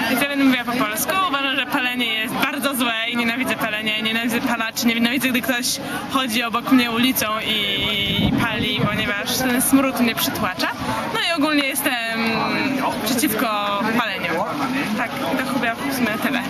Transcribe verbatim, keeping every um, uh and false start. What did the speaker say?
Więc ja będę mówiła po polsku. Uważam, że palenie jest bardzo złe i nienawidzę palenia, nienawidzę palaczy, nienawidzę, gdy ktoś chodzi obok mnie ulicą i pali, ponieważ ten smród mnie przytłacza. No i ogólnie jestem przeciwko paleniu. Tak, to chyba w sumie tyle.